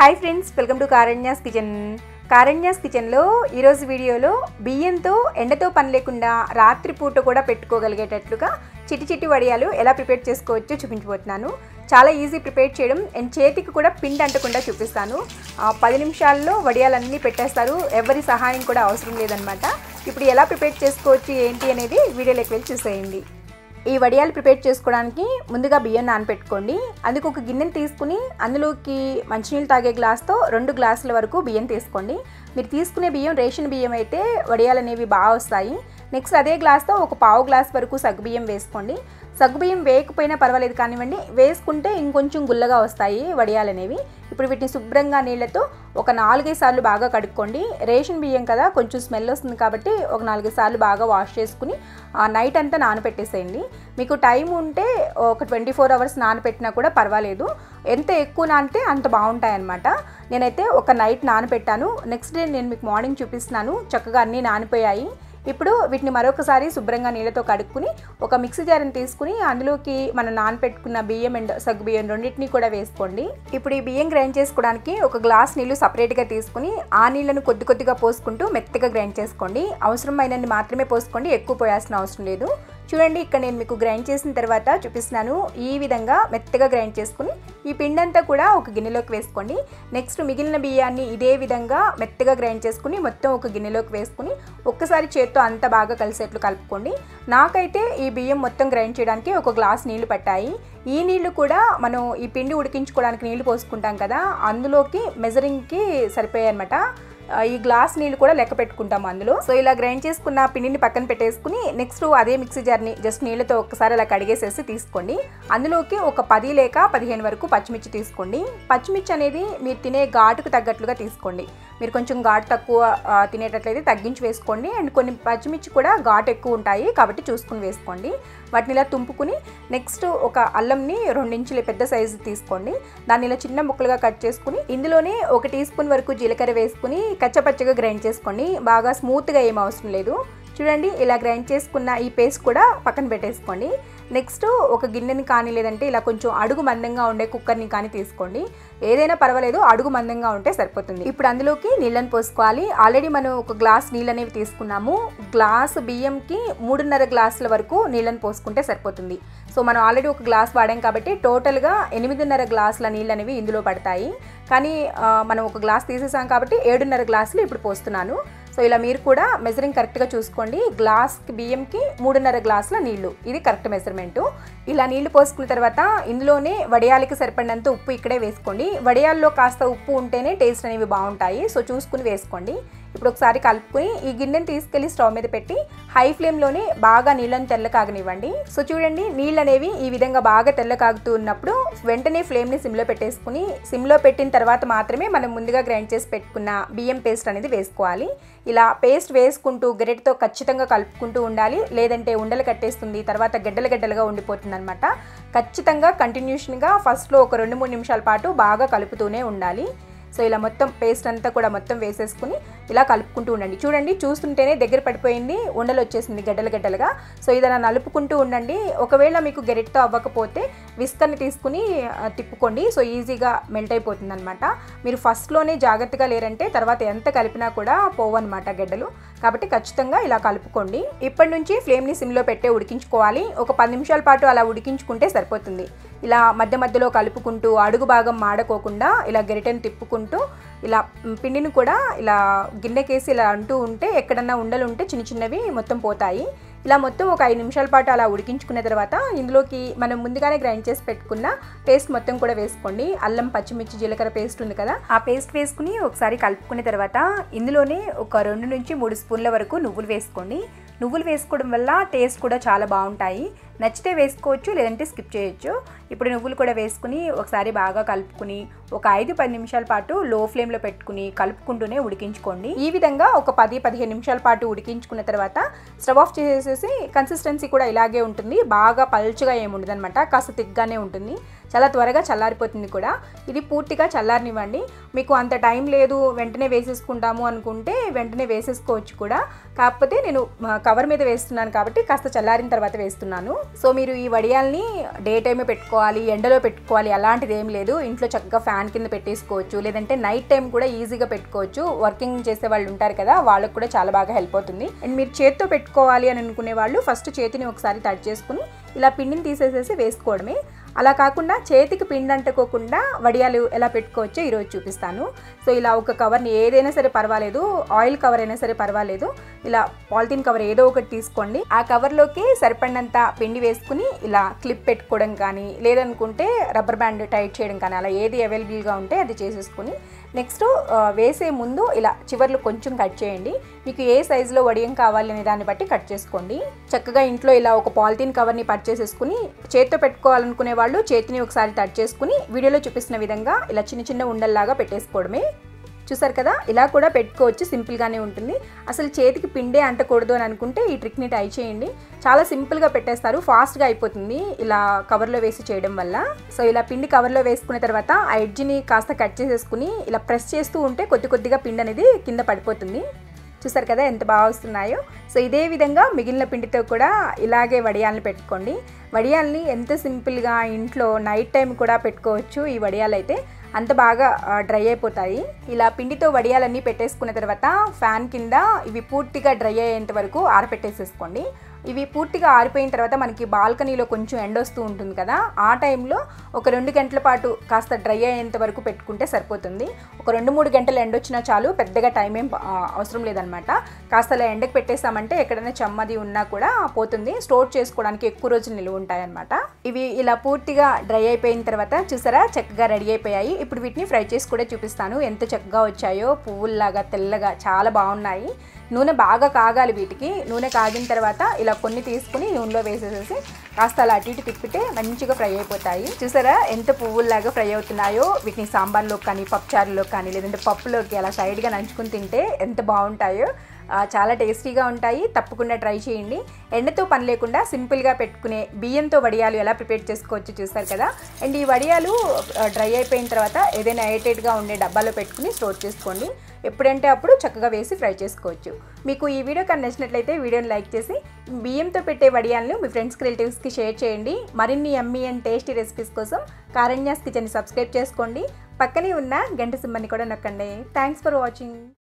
Hi friends, welcome to Karanya's kitchen. Karanya's కిచెన్లో ఈరోజు వీడియోలో బియ్యంతో ఎండతో పని లేకుండా రాత్రిపూట కూడా పెట్టుకోగలిగేటట్లుగా చిట్టి చిట్టి వడియాలు ఎలా ప్రిపేర్ చేసుకోవచ్చో చూపించబోతున్నాను. చాలా ఈజీ ప్రిపేర్ చేయడం అండ్ చేతికి కూడా పిండి అంటకుండా చూపిస్తాను. 10 నిమిషాల్లో వడియాలన్నీ పెట్టేస్తారు, ఎవరి సహాయం కూడా అవసరం లేదనమాట. ఇప్పుడు ఎలా ప్రిపేర్ చేసుకోవచ్చు ఏంటి అనేది వీడియోలోకి వెళ్ళి చూసేయండి. ఈ వడియాలు ప్రిపేర్ చేసుకోవడానికి ముందుగా బియ్యం నానపెట్టుకోండి. అందుకు ఒక గిన్నెని తీసుకుని అందులోకి మంచినీళ్ళు తాగే గ్లాస్తో 2 గ్లాసుల వరకు బియ్యం తీసుకోండి. మీరు తీసుకునే బియ్యం రేషన్ బియ్యం అయితే వడియాలు అనేవి బాగా వస్తాయి. నెక్స్ట్ అదే గ్లాస్తో ఒక పావు గ్లాస్ వరకు సగ్గుబియ్యం వేసుకోండి. సగ్గుబియ్యం వేయకపోయినా పర్వాలేదు కానివ్వండి, వేసుకుంటే ఇంకొంచెం గుల్లగా వస్తాయి వడియాలు అనేవి. ఇప్పుడు వీటిని శుభ్రంగా నీళ్ళతో ఒక 4-5 సార్లు బాగా కడుక్కోండి. రేషన్ బియ్యం కదా, కొంచెం స్మెల్ వస్తుంది కాబట్టి ఒక 4 సార్లు బాగా వాష్ చేసుకుని నైట్ అంతా నానపెట్టేసేయండి. మీకు టైం ఉంటే ఒక 24 అవర్స్ నానపెట్టినా కూడా పర్వాలేదు. ఎంత ఎక్కువ నానితే అంత బాగుంటాయి అన్నమాట. నేనైతే ఒక నైట్ నానపెట్టాను. నెక్స్ట్ డే నేను మీకు మార్నింగ్ చూపిస్తున్నాను. చక్కగా అన్నీ నానిపోయాయి. ఇప్పుడు వీటిని మరొకసారి శుభ్రంగా నీళ్ళతో కడుక్కుని ఒక మిక్సీ జార్ని తీసుకుని అందులోకి మనం నానపెట్టుకున్న బియ్యం అండ్ సగ్గు బియ్యం రెండింటినీ కూడా వేసుకోండి. ఇప్పుడు ఈ బియ్యం గ్రైండ్ చేసుకోవడానికి ఒక గ్లాస్ నీళ్లు సపరేట్గా తీసుకుని ఆ నీళ్లను కొద్ది కొద్దిగా పోసుకుంటూ మెత్తగా గ్రైండ్ చేసుకోండి. అవసరమైనన్ని మాత్రమే పోసుకోండి, ఎక్కువ పోయాల్సిన అవసరం లేదు. చూడండి, ఇక్కడ నేను మీకు గ్రైండ్ చేసిన తర్వాత చూపిస్తున్నాను. ఈ విధంగా మెత్తగా గ్రైండ్ చేసుకుని ఈ పిండంతా కూడా ఒక గిన్నెలోకి వేసుకోండి. నెక్స్ట్ మిగిలిన బియ్యాన్ని ఇదే విధంగా మెత్తగా గ్రైండ్ చేసుకుని మొత్తం ఒక గిన్నెలోకి వేసుకుని ఒక్కసారి చేత్తో అంతా బాగా కలిసేట్లు కలుపుకోండి. నాకైతే ఈ బియ్యం మొత్తం గ్రైండ్ చేయడానికి ఒక గ్లాస్ నీళ్లు పట్టాయి. ఈ నీళ్లు కూడా మనం ఈ పిండి ఉడికించుకోవడానికి నీళ్లు పోసుకుంటాం కదా, అందులోకి మెజరింగ్కి సరిపోయాయి అనమాట. ఈ గ్లాస్ నీళ్ళు కూడా లెక్క పెట్టుకుంటాము అందులో. సో ఇలా గ్రైండ్ చేసుకున్న పిండిని పక్కన పెట్టేసుకుని నెక్స్ట్ అదే మిక్సీ జార్ని జస్ట్ నీళ్ళతో ఒక్కసారి అలా కడిగేసేసి తీసుకోండి. అందులోకి ఒక 10 లేక 15 వరకు పచ్చిమిర్చి తీసుకోండి. పచ్చిమిర్చి అనేది మీరు తినే ఘాటుకు తగ్గట్లుగా తీసుకోండి. మీరు కొంచెం ఘాటు తక్కువ తినేటట్లయితే తగ్గించి వేసుకోండి. అండ్ కొన్ని పచ్చిమిర్చి కూడా ఘాటు ఎక్కువ ఉంటాయి కాబట్టి చూసుకుని వేసుకోండి. వాటిని ఇలా తుంపుకుని నెక్స్ట్ ఒక అల్లంని 2 ఇంచుల పెద్ద సైజు తీసుకోండి. దాన్ని ఇలా చిన్న ముక్కలుగా కట్ చేసుకుని ఇందులోనే 1 టీ స్పూన్ వరకు జీలకర్ర వేసుకుని కచ్చపచ్చగా గ్రైండ్ చేసుకోండి. బాగా స్మూత్గా ఏం అవసరం లేదు. చూడండి, ఇలా గ్రైండ్ చేసుకున్న ఈ పేస్ట్ కూడా పక్కన పెట్టేసుకోండి. నెక్స్ట్ ఒక గిన్నెని కానీ లేదంటే ఇలా కొంచెం అడుగు మందంగా ఉండే కుక్కర్ని కానీ తీసుకోండి. ఏదైనా పర్వాలేదు, అడుగు మందంగా ఉంటే సరిపోతుంది. ఇప్పుడు అందులోకి నీళ్ళని పోసుకోవాలి. ఆల్రెడీ మనం ఒక గ్లాస్ నీళ్ళు అనేవి తీసుకున్నాము. గ్లాస్ బియ్యంకి 3.5 గ్లాసుల వరకు నీళ్ళని పోసుకుంటే సరిపోతుంది. సో మనం ఆల్రెడీ ఒక గ్లాస్ వాడాం కాబట్టి టోటల్గా 8.5 గ్లాసుల నీళ్ళు అనేవి ఇందులో పడతాయి. కానీ మనం ఒక గ్లాస్ తీసేసాం కాబట్టి 7.5 గ్లాసులు ఇప్పుడు పోస్తున్నాను. సో ఇలా మీరు కూడా మెజరింగ్ కరెక్ట్గా చూసుకోండి. గ్లాస్కి బియ్యంకి 3.5 గ్లాసుల నీళ్లు, ఇది కరెక్ట్ మెజర్మెంటు. ఇలా నీళ్లు పోసుకున్న తర్వాత ఇందులోనే వడియాలకి సరిపడినంత ఉప్పు ఇక్కడే వేసుకోండి. వడియాల్లో కాస్త ఉప్పు ఉంటేనే టేస్ట్ అనేవి బాగుంటాయి. సో చూసుకుని వేసుకోండి. ఇప్పుడు ఒకసారి కలుపుకొని ఈ గిన్నెని తీసుకెళ్లి స్టవ్ మీద పెట్టి హై ఫ్లేమ్లోనే బాగా నీళ్ళని తెల్ల కాగనివ్వండి. సో చూడండి, నీళ్ళు అనేవి ఈ విధంగా బాగా తెల్ల కాగుతూ ఉన్నప్పుడు వెంటనే ఫ్లేమ్ని సిమ్లో పెట్టేసుకుని సిమ్లో పెట్టిన తర్వాత మాత్రమే మనం ముందుగా గ్రైండ్ చేసి పెట్టుకున్న బియ్యం పేస్ట్ అనేది వేసుకోవాలి. ఇలా పేస్ట్ వేసుకుంటూ గరిటెతో ఖచ్చితంగా కలుపుకుంటూ ఉండాలి, లేదంటే ఉండలు కట్టేస్తుంది, తర్వాత గడ్డలుగా ఉండిపోతుంది అనమాట. ఖచ్చితంగా కంటిన్యూషన్గా ఫస్ట్లో ఒక 2-3 నిమిషాల పాటు బాగా కలుపుతూనే ఉండాలి. సో ఇలా మొత్తం పేస్ట్ అంతా కూడా మొత్తం వేసేసుకుని ఇలా కలుపుకుంటూ ఉండండి. చూడండి, చూస్తుంటేనే దగ్గర పడిపోయింది, ఉండలు వచ్చేసింది గడ్డలుగా. సో ఇదలా నలుపుకుంటూ ఉండండి. ఒకవేళ మీకు గరిటెతో అవ్వకపోతే విస్కర్ని తీసుకుని తిప్పుకోండి. సో ఈజీగా మెల్ట్ అయిపోతుంది అనమాట. మీరు ఫస్ట్లోనే జాగ్రత్తగా లేరంటే తర్వాత ఎంత కలిపినా కూడా పోవన్నమాట గడ్డలు. కాబట్టి ఖచ్చితంగా ఇలా కలుపుకోండి. ఇప్పటి నుంచి ఫ్లేమ్ని సిమ్లో పెట్టే ఉడికించుకోవాలి. ఒక 10 నిమిషాల పాటు అలా ఉడికించుకుంటే సరిపోతుంది. ఇలా మధ్య మధ్యలో కలుపుకుంటూ అడుగు భాగం మాడకోకుండా ఇలా గరిటెని తిప్పుకుంటూ ఇలా పిండిని కూడా ఇలా గిన్నెకేసి ఇలా అంటూ ఉంటే ఎక్కడన్నా ఉండలు ఉంటే చిన్న చిన్నవి మొత్తం పోతాయి. ఇలా మొత్తం ఒక 5 నిమిషాల పాటు అలా ఉడికించుకున్న తర్వాత ఇందులోకి మనం ముందుగానే గ్రైండ్ చేసి పెట్టుకున్న పేస్ట్ మొత్తం కూడా వేసుకోండి. అల్లం, పచ్చిమిర్చి, జీలకర్ర పేస్ట్ ఉంది కదా, ఆ పేస్ట్ వేసుకుని ఒకసారి కలుపుకున్న తర్వాత ఇందులోనే ఒక 2 నుంచి 3 స్పూన్ల వరకు నువ్వులు వేసుకోండి. నువ్వులు వేసుకోవడం వల్ల టేస్ట్ కూడా చాలా బాగుంటాయి. నచ్చితే వేసుకోవచ్చు, లేదంటే స్కిప్ చేయొచ్చు. ఇప్పుడు నువ్వులు కూడా వేసుకుని ఒకసారి బాగా కలుపుకుని ఒక 5-10 నిమిషాల పాటు లో ఫ్లేమ్లో పెట్టుకుని కలుపుకుంటూనే ఉడికించుకోండి. ఈ విధంగా ఒక 10-15 నిమిషాల పాటు ఉడికించుకున్న తర్వాత స్టవ్ ఆఫ్ చేసేసి కన్సిస్టెన్సీ కూడా ఇలాగే ఉంటుంది. బాగా పల్చగా ఏమి ఉండదు అనమాట, కాస్త థిక్గానే ఉంటుంది. చాలా త్వరగా చల్లారిపోతుంది కూడా. ఇది పూర్తిగా చల్లారనివ్వండి. మీకు అంత టైం లేదు వెంటనే వేసేసుకుంటాము అనుకుంటే వెంటనే వేసేసుకోవచ్చు కూడా. కాకపోతే నేను కవర్ మీద వేస్తున్నాను కాబట్టి కాస్త చల్లారిన తర్వాత వేస్తున్నాను. సో మీరు ఈ వడియాల్ని డే టైమే పెట్టుకోవాలి, ఎండలో పెట్టుకోవాలి అలాంటిది ఏం లేదు. ఇంట్లో చక్కగా ఫ్యాన్ కింద పెట్టేసుకోవచ్చు, లేదంటే నైట్ టైం కూడా ఈజీగా పెట్టుకోవచ్చు. వర్కింగ్ చేసే వాళ్ళు ఉంటారు కదా, వాళ్ళకు కూడా చాలా బాగా హెల్ప్ అవుతుంది. అండ్ మీరు చేత్తో పెట్టుకోవాలి అని అనుకునే వాళ్ళు ఫస్ట్ చేతిని ఒకసారి టచ్ చేసుకుని ఇలా పిండిని తీసేసేసి వేసుకోవడమే. అలా కాకుండా చేతికి పిండి అంటుకోకుండా వడియాలు ఎలా పెట్టుకోవచ్చో ఈరోజు చూపిస్తాను. సో ఇలా ఒక కవర్ని ఏదైనా సరే పర్వాలేదు, ఆయిల్ కవర్ అయినా సరే పర్వాలేదు, ఇలా పాలిథిన్ కవర్ ఏదో ఒకటి తీసుకోండి. ఆ కవర్లోకి సరిపడినంత పిండి వేసుకుని ఇలా క్లిప్ పెట్టుకోవడం కానీ, లేదనుకుంటే రబ్బర్ బ్యాండ్ టైట్ చేయడం కానీ, అలా ఏది అవైలబుల్గా ఉంటే అది చేసేసుకుని నెక్స్ట్ వేసే ముందు ఇలా చివర్లు కొంచెం కట్ చేయండి. మీకు ఏ సైజులో వడియం కావాలి అనే దాన్ని బట్టి కట్ చేసుకోండి. చక్కగా ఇంట్లో ఇలా ఒక పాలిథిన్ కవర్ని పట్ చేసేసుకుని చేతితో పెట్టుకోవాలనుకునే వాళ్ళు చేతిని ఒకసారి టచ్ చేసుకుని వీడియోలో చూపిస్తున్న విధంగా ఇలా చిన్న చిన్న ఉండల్లాగా పెట్టేసుకోవడమే. చూసారు కదా, ఇలా కూడా పెట్టుకోవచ్చు, సింపుల్గానే ఉంటుంది. అసలు చేతికి పిండే అంటకూడదు అని అనుకుంటే ఈ ట్రిక్ని ట్రై చేయండి. చాలా సింపుల్గా పెట్టేస్తారు, ఫాస్ట్గా అయిపోతుంది ఇలా కవర్లో వేసి చేయడం వల్ల. సో ఇలా పిండి కవర్లో వేసుకున్న తర్వాత ఆ ఎడ్జ్ని కాస్త కట్ చేసేసుకుని ఇలా ప్రెస్ చేస్తూ ఉంటే కొద్ది కొద్దిగా పిండి అనేది కింద పడిపోతుంది. చూసారు కదా ఎంత బాగా వస్తున్నాయో. సో ఇదే విధంగా మిగిలిన పిండితో కూడా ఇలాగే వడియాల్ని పెట్టుకోండి. వడియాల్ని ఎంత సింపుల్గా ఇంట్లో నైట్ టైం కూడా పెట్టుకోవచ్చు. ఈ వడియాలు అయితే అంత బాగా డ్రై అయిపోతాయి. ఇలా పిండితో వడియాలన్నీ పెట్టేసుకున్న తర్వాత ఫ్యాన్ కింద ఇవి పూర్తిగా డ్రై అయ్యేంత వరకు ఆరపెట్టేసేసుకోండి. ఇవి పూర్తిగా ఆరిపోయిన తర్వాత మనకి బాల్కనీలో కొంచెం ఎండ వస్తూ ఉంటుంది కదా, ఆ టైంలో ఒక 2 గంటల పాటు కాస్త డ్రై అయ్యేంత వరకు పెట్టుకుంటే సరిపోతుంది. ఒక 2-3 గంటలు ఎండ వచ్చినా చాలు, పెద్దగా టైం ఏం అవసరం లేదనమాట. కాస్త అలా ఎండకు పెట్టేసామంటే ఎక్కడైనా చెమ్మది ఉన్నా కూడా పోతుంది, స్టోర్ చేసుకోవడానికి ఎక్కువ రోజులు నిలువ ఉంటాయి అనమాట. ఇవి ఇలా పూర్తిగా డ్రై అయిపోయిన తర్వాత చూసారా చక్కగా రెడీ అయిపోయాయి. ఇప్పుడు వీటిని ఫ్రై చేసి కూడా చూపిస్తాను. ఎంత చక్కగా వచ్చాయో, పువ్వుల్లాగా తెల్లగా చాలా బాగున్నాయి. నూనె బాగా కాగాలి వీటికి. నూనె కాగిన తర్వాత ఇలా కొన్ని తీసుకుని నూనెలో వేసేసేసి కాస్త అలా అటు ఇటు తిప్పితే మంచిగా ఫ్రై అయిపోతాయి. చూసారా ఎంత పువ్వుల్లాగా ఫ్రై అవుతున్నాయో. వీటిని సాంబార్లో కానీ, పప్పుచారులో కానీ, లేదంటే పప్పులోకి అలా సైడ్గా నంచుకుని తింటే ఎంత బాగుంటాయో. చాలా టేస్టీగా ఉంటాయి, తప్పకుండా ట్రై చేయండి. ఎండతో పని లేకుండా సింపుల్గా పెట్టుకునే బియ్యంతో వడియాలు ఎలా ప్రిపేర్ చేసుకోవచ్చు చూస్తారు కదా. అండ్ ఈ వడియాలు డ్రై అయిపోయిన తర్వాత ఏదైనా ఎయిర్టైట్గా ఉండే డబ్బాలో పెట్టుకుని స్టోర్ చేసుకోండి. ఎప్పుడంటే అప్పుడు చక్కగా వేసి ఫ్రై చేసుకోవచ్చు. మీకు ఈ వీడియో కానీ నచ్చినట్లయితే వీడియోని లైక్ చేసి బియ్యంతో పెట్టే వడియాలను మీ ఫ్రెండ్స్కి, రిలేటివ్స్కి షేర్ చేయండి. మరిన్ని యమ్మీ అండ్ టేస్టీ రెసిపీస్ కోసం కారణ్యాస్ కిచెన్ని సబ్స్క్రైబ్ చేసుకోండి. పక్కనే ఉన్న గంట సింబల్ని కూడా నొక్కండి. Thanks for watching.